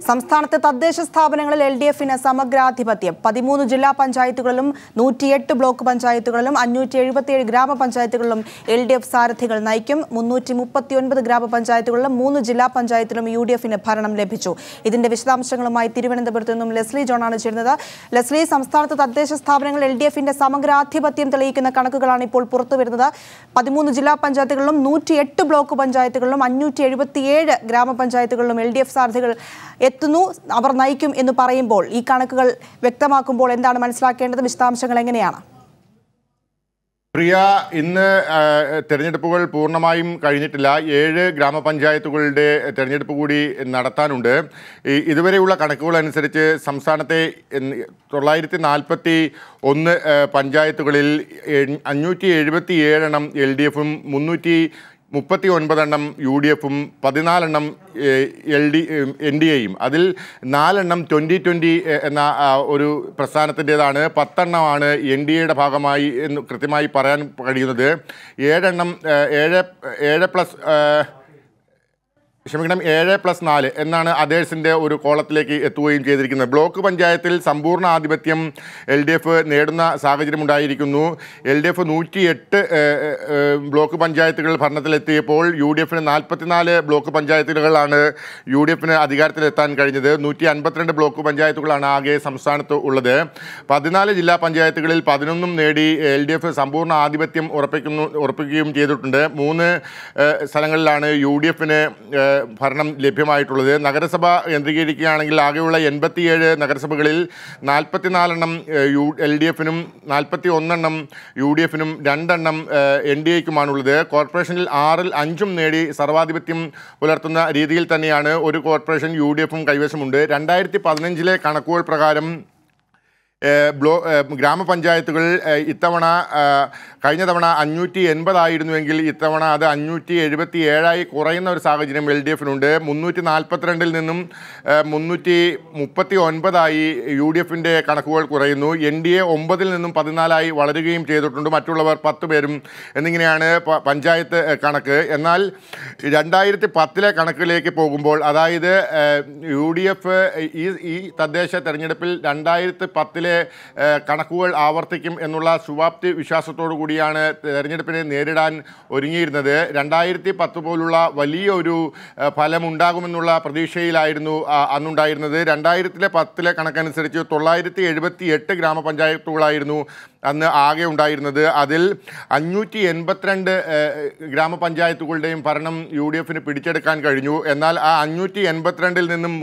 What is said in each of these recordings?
സംസ്ഥാനത്തെ തദ്ദേശ സ്ഥാപനങ്ങളിൽ LDFന് സമഗ്രാധിപത്യം 13 ജില്ലാ പഞ്ചായത്തുകളിലും 108 ബ്ലോക്ക് പഞ്ചായത്തുകളിലും 577 ഗ്രാമപഞ്ചായത്തുകളിലും LDF സാരഥികൾ നയിക്കും. 339 ഗ്രാമപഞ്ചായത്തുകളിലും 3 ജില്ലാ പഞ്ചായത്തിലും UDFന് ഭരണം ലഭിച്ചു. ഇതിന്റെ വിശദാംശങ്ങളുമായി തിരുവനന്തപുരത്ത് നിന്നും ലെസ്ലി ജോണാണ് ചേരുന്നത്. ലെസ്ലി, സംസ്ഥാനത്തെ തദ്ദേശ സ്ഥാപനങ്ങളിൽ LDFന്റെ സമഗ്രാധിപത്യം തെളിയിക്കുന്ന കണക്കുകളാണ് ഇപ്പോൾ പുറത്തുവരുന്നത്. 13 ജില്ലാ പഞ്ചായത്തുകളിലും 108 ബ്ലോക്ക് പഞ്ചായത്തുകളിലും 577 ഗ്രാമപഞ്ചായത്തുകളിലും LDF സാരഥികൾ എത്തുന്നു, അവർ നയിക്കും എന്ന് പറയുമ്പോൾ ഈ കണക്കുകൾ വ്യക്തമാക്കുമ്പോൾ എന്താണ് മനസ്സിലാക്കേണ്ടത്? വിശദാംശങ്ങൾ എങ്ങനെയാണ്? പ്രിയ, ഇന്ന് തെരഞ്ഞെടുപ്പുകൾ പൂർണ്ണമായും കഴിഞ്ഞിട്ടില്ല. 7 ഗ്രാമപഞ്ചായത്തുകളുടെ തെരഞ്ഞെടുപ്പ് കൂടി നടത്താനുണ്ട്. ഇതുവരെയുള്ള കണക്കുകൾ അനുസരിച്ച് സംസ്ഥാനത്തെ 941 പഞ്ചായത്തുകളിൽ 577 എണ്ണം LDFും 339 എണ്ണം UDFും 14 എണ്ണം NDAയും, അതിൽ 4 എണ്ണം 2020 എന്ന ഒരു പ്രസ്ഥാനത്തിൻ്റെതാണ്. 10 എണ്ണമാണ് NDAയുടെ ഭാഗമായി എന്ന് കൃത്യമായി പറയാൻ കഴിയുന്നത്. 7 എണ്ണം 7+4 എന്നാണ് അതേഴ്സിൻ്റെ ഒരു കോളത്തിലേക്ക് എത്തുകയും ചെയ്തിരിക്കുന്നത്. ബ്ലോക്ക് പഞ്ചായത്തിൽ സമ്പൂർണ്ണ ആധിപത്യം LDF നേടുന്ന സാഹചര്യമുണ്ടായിരിക്കുന്നു. LDF 108 ബ്ലോക്ക് പഞ്ചായത്തുകൾ ഭരണത്തിലെത്തിയപ്പോൾ UDFന് 44 ബ്ലോക്ക് പഞ്ചായത്തുകളാണ് UDFന് അധികാരത്തിലെത്താൻ കഴിഞ്ഞത്. 152 ബ്ലോക്ക് പഞ്ചായത്തുകളാണ് ആകെ സംസ്ഥാനത്ത് ഉള്ളത്. 14 ജില്ലാ പഞ്ചായത്തുകളിൽ 11 നേടി LDF സമ്പൂർണ്ണ ആധിപത്യം ഉറപ്പിക്കുകയും ചെയ്തിട്ടുണ്ട്. 3 സ്ഥലങ്ങളിലാണ് UDFന് ഭരണം ലഭ്യമായിട്ടുള്ളത്. നഗരസഭ കേന്ദ്രീകരിക്കുകയാണെങ്കിൽ ആകെയുള്ള 87 നഗരസഭകളിൽ 44 എണ്ണം LDFനും 41 എണ്ണം UDFനും 2 എണ്ണം NDAയ്ക്കുമാണുള്ളത്. കോർപ്പറേഷനിൽ 6-ൽ 5 നേടി സർവാധിപത്യം പുലർത്തുന്ന രീതിയിൽ തന്നെയാണ് ഒരു കോർപ്പറേഷൻ UDFും കൈവശമുണ്ട്. 2015 കണക്കുകൾ പ്രകാരം ഗ്രാമപഞ്ചായത്തുകൾ ഇത്തവണ കഴിഞ്ഞ തവണ 580 ആയിരുന്നുവെങ്കിൽ ഇത്തവണ അത് 577 കുറയുന്ന ഒരു സാഹചര്യം LDFനുണ്ട്. 342 നിന്നും 339 UDFിൻ്റെ കണക്കുകൾ കുറയുന്നു. NDA 9-ൽ നിന്നും 14 വളരുകയും ചെയ്തിട്ടുണ്ട്. മറ്റുള്ളവർ 10 പേരും എന്നിങ്ങനെയാണ് പഞ്ചായത്ത് കണക്ക്. എന്നാൽ 2010 കണക്കിലേക്ക് പോകുമ്പോൾ, അതായത് UDF ഈ തദ്ദേശ തെരഞ്ഞെടുപ്പിൽ 2010 കണക്കുകൾ ആവർത്തിക്കും എന്നുള്ള ശുഭാപ്തി വിശ്വാസത്തോടു കൂടിയാണ് തെരഞ്ഞെടുപ്പിനെ നേരിടാൻ ഒരുങ്ങിയിരുന്നത്. 2010 പോലുള്ള വലിയൊരു ഫലമുണ്ടാകുമെന്നുള്ള പ്രതീക്ഷയിലായിരുന്നു അന്നുണ്ടായിരുന്നത്. 2010 കണക്കനുസരിച്ച് 978 ഗ്രാമപഞ്ചായത്തുകളായിരുന്നു അന്ന് ആകെ ഉണ്ടായിരുന്നത്. അതിൽ 582 ഗ്രാമപഞ്ചായത്തുകളുടെയും ഭരണം UDFന് പിടിച്ചെടുക്കാൻ കഴിഞ്ഞു. എന്നാൽ ആ 582-ൽ നിന്നും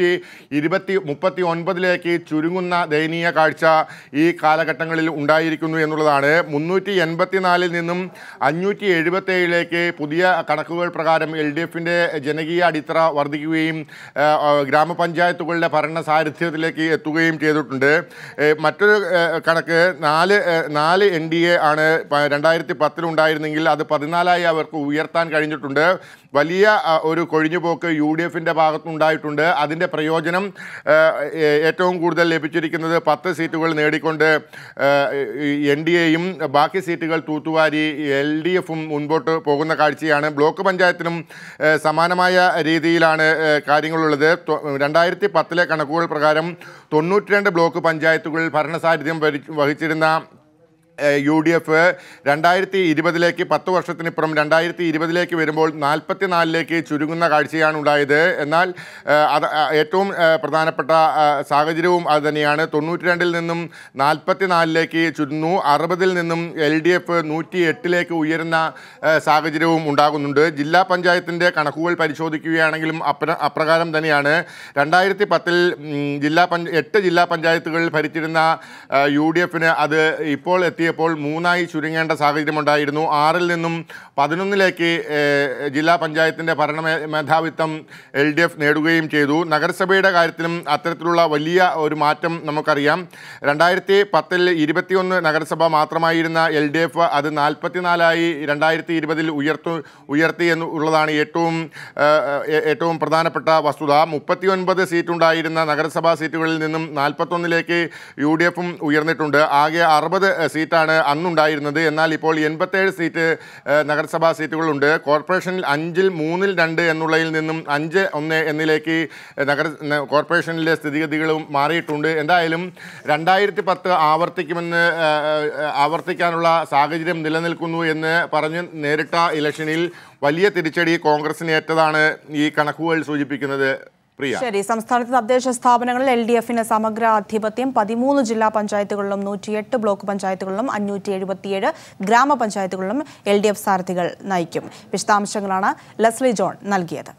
339 ചുരുങ്ങുന്ന ദയനീയ കാഴ്ച ഈ കാലഘട്ടങ്ങളിൽ ഉണ്ടായിരിക്കുന്നു എന്നുള്ളതാണ്. 384-ൽ നിന്നും 577 പുതിയ കണക്കുകൾ പ്രകാരം LDFിൻ്റെ ജനകീയ അടിത്തറ വർദ്ധിക്കുകയും ഗ്രാമപഞ്ചായത്തുകളുടെ ഭരണ സാരഥ്യത്തിലേക്ക് എത്തുകയും ചെയ്തിട്ടുണ്ട്. മറ്റൊരു കണക്ക് 4 NDA ആണ് 2010 ഉണ്ടായിരുന്നെങ്കിൽ അത് 14 അവർക്ക് ഉയർത്താൻ കഴിഞ്ഞിട്ടുണ്ട്. വലിയ ഒരു കൊഴിഞ്ഞുപോക്ക് UDFിൻ്റെ ഭാഗത്തുനിന്നുണ്ടായിട്ടുണ്ട്. അതിൻ്റെ പ്രയോജനം ഏറ്റവും കൂടുതൽ ലഭിച്ചിരിക്കുന്നത് 10 സീറ്റുകൾ നേടിക്കൊണ്ട് NDAയും ബാക്കി സീറ്റുകൾ തൂത്തുവാരി LDFും മുൻപോട്ട് പോകുന്ന കാഴ്ചയാണ്. ബ്ലോക്ക് പഞ്ചായത്തിനും സമാനമായ രീതിയിലാണ് കാര്യങ്ങളുള്ളത്. 2010 കണക്കുകൾ പ്രകാരം 92 ബ്ലോക്ക് പഞ്ചായത്തുകൾ ഭരണസാരഥ്യം വഹിച്ചിരുന്ന UDF 2020 10 വർഷത്തിനിപ്പുറം 2020 വരുമ്പോൾ 44 ചുരുങ്ങുന്ന കാഴ്ചയാണ് ഉണ്ടായത്. എന്നാൽ അത് ഏറ്റവും പ്രധാനപ്പെട്ട സാഹചര്യവും അത് തന്നെയാണ്. 92-ൽ നിന്നും 44 ചുരുങ്ങുന്നു. 60-ൽ നിന്നും LDF 108 ഉയരുന്ന സാഹചര്യവും ഉണ്ടാകുന്നുണ്ട്. ജില്ലാ പഞ്ചായത്തിൻ്റെ കണക്കുകൾ പരിശോധിക്കുകയാണെങ്കിലും അപ്രകാരം തന്നെയാണ്. 2010-ൽ 8 ജില്ലാ പഞ്ചായത്തുകൾ ഭരിച്ചിരുന്ന UDFന് അത് ഇപ്പോൾ എത്തിയപ്പോൾ 3 ചുരുങ്ങേണ്ട സാഹചര്യമുണ്ടായിരുന്നു. 6-ൽ നിന്നും 11 ജില്ലാ പഞ്ചായത്തിൻ്റെ ഭരണ മേധാവിത്വം LDF നേടുകയും ചെയ്തു. നഗരസഭയുടെ കാര്യത്തിലും അത്തരത്തിലുള്ള വലിയ ഒരു മാറ്റം നമുക്കറിയാം. 2010-ൽ 21 നഗരസഭ മാത്രമായിരുന്ന LDF അത് 44 2020-ൽ ഉയർത്തി എന്നുള്ളതാണ് ഏറ്റവും പ്രധാനപ്പെട്ട വസ്തുത. 39 സീറ്റുണ്ടായിരുന്ന നഗരസഭാ സീറ്റുകളിൽ നിന്നും 41 UDFും ഉയർന്നിട്ടുണ്ട്. ആകെ 60 സീറ്റ് സീറ്റാണ് അന്നുണ്ടായിരുന്നത്. എന്നാൽ ഇപ്പോൾ 87 സീറ്റ് നഗരസഭാ സീറ്റുകളുണ്ട്. കോർപ്പറേഷനിൽ 5-ൽ 3-ൽ 2 എന്നുള്ളതിൽ നിന്നും 5-1 എന്നിലേക്ക് കോർപ്പറേഷനിലെ സ്ഥിതിഗതികളും മാറിയിട്ടുണ്ട്. എന്തായാലും 2010 ആവർത്തിക്കാനുള്ള സാഹചര്യം നിലനിൽക്കുന്നു എന്ന് പറഞ്ഞ് നേരിട്ട ഇലക്ഷനിൽ വലിയ തിരിച്ചടി കോൺഗ്രസിന് ഏറ്റതാണ് ഈ കണക്കുകൾ സൂചിപ്പിക്കുന്നത്. ശരി, സംസ്ഥാനത്തെ തദ്ദേശ സ്ഥാപനങ്ങളിൽ LDFന് സമഗ്ര ആധിപത്യം. 13 ജില്ലാ പഞ്ചായത്തുകളിലും 108 ബ്ലോക്ക് പഞ്ചായത്തുകളിലും 577 ഗ്രാമപഞ്ചായത്തുകളിലും LDF സാരഥികൾ നയിക്കും. വിശദാംശങ്ങളാണ് ലെസ്ലി ജോൺ നൽകിയത്.